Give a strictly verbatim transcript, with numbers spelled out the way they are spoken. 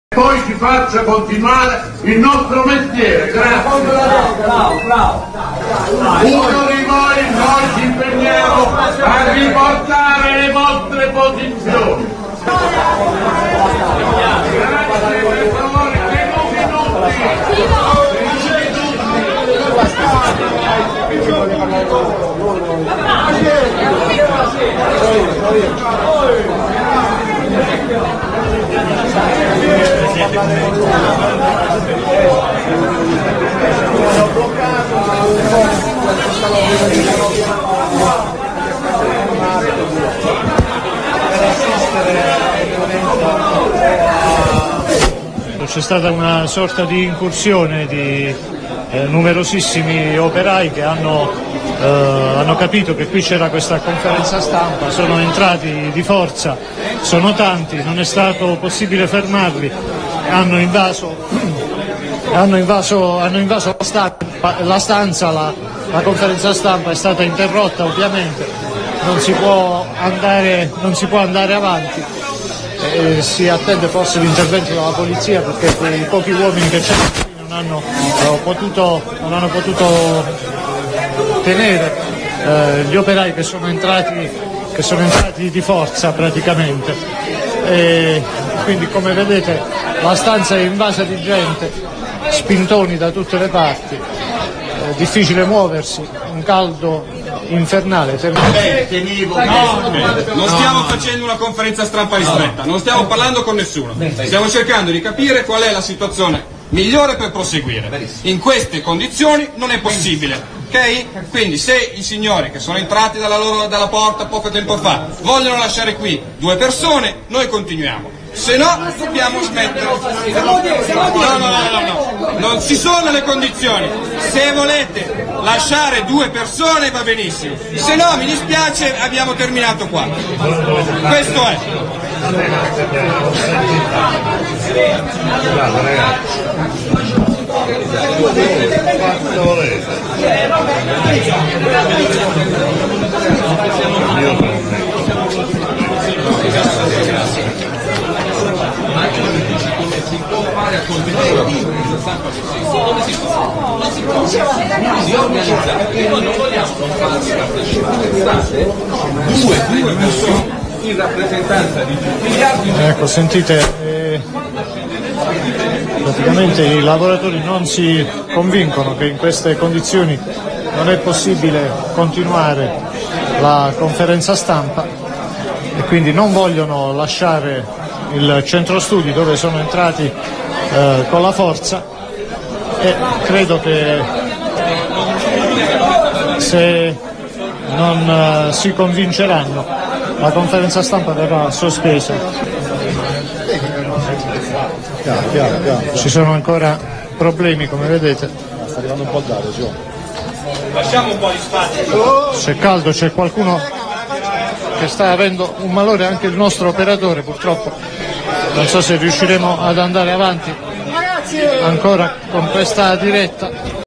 Poi ci faccia continuare il nostro mestiere. Grazie. Uno di voi, noi ci impegniamo a riportare le vostre posizioni. Grazie, per favore, c'è stata una sorta di incursione di eh, numerosissimi operai che hanno, eh, hanno capito che qui c'era questa conferenza stampa, sono entrati di forza, sono tanti, non è stato possibile fermarli, hanno invaso, hanno invaso, hanno invaso la, stampa, la stanza, la, la conferenza stampa è stata interrotta ovviamente, non si può andare, non si può andare avanti. E si attende forse l'intervento della polizia perché quei pochi uomini che c'erano non hanno potuto, non hanno potuto tenere eh, gli operai che sono entrati, che sono entrati di forza praticamente. E quindi, come vedete, la stanza è invasa di gente, spintoni da tutte le parti, è difficile muoversi, un caldo infernale. No, non stiamo facendo una conferenza stampa ristretta, non stiamo parlando con nessuno, stiamo cercando di capire qual è la situazione migliore per proseguire. In queste condizioni non è possibile, ok? Quindi se i signori che sono entrati dalla, loro, dalla porta poco tempo fa vogliono lasciare qui due persone, noi continuiamo. Se no dobbiamo smettere. No, no, no, no, no, non ci sono le condizioni. Se volete lasciare due persone va benissimo, se no mi dispiace, abbiamo terminato qua. Questo è. in rappresentanza di tutti gli altri. Ecco, sentite, eh, praticamente i lavoratori non si convincono che in queste condizioni non è possibile continuare la conferenza stampa e quindi non vogliono lasciare il centro studi dove sono entrati eh, con la forza, e credo che se non uh, si convinceranno la conferenza stampa verrà sospesa. Piano, piano, piano. Ci sono ancora problemi, come vedete. Sta arrivando un po' d'aria, Gio. Lasciamo un po' di spazio. C'è caldo, c'è qualcuno che sta avendo un malore, anche il nostro operatore purtroppo. Non so se riusciremo ad andare avanti ancora con questa diretta.